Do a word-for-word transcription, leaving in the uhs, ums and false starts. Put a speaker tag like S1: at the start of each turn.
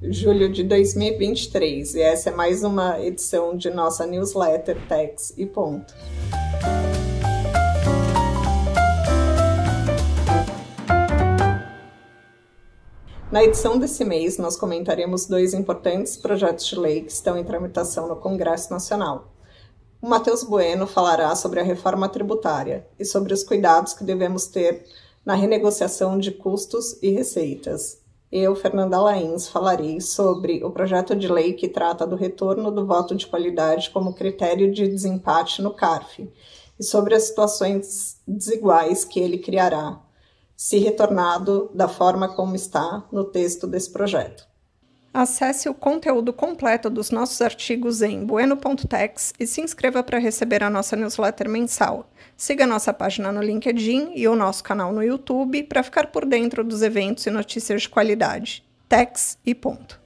S1: julho de dois mil e vinte e três, e essa é mais uma edição de nossa newsletter Tax e Ponto. Na edição desse mês, nós comentaremos dois importantes projetos de lei que estão em tramitação no Congresso Nacional. O Matheus Bueno falará sobre a reforma tributária e sobre os cuidados que devemos ter na renegociação de custos e receitas. Eu, Fernanda Lains, falarei sobre o projeto de lei que trata do retorno do voto de qualidade como critério de desempate no CARF e sobre as situações desiguais que ele criará, se retornado da forma como está no texto desse projeto. Acesse o conteúdo completo dos nossos artigos em bueno ponto tax e se inscreva para receber a nossa newsletter mensal. Siga nossa página no LinkedIn e o nosso canal no YouTube para ficar por dentro dos eventos e notícias de qualidade. Tax e Ponto.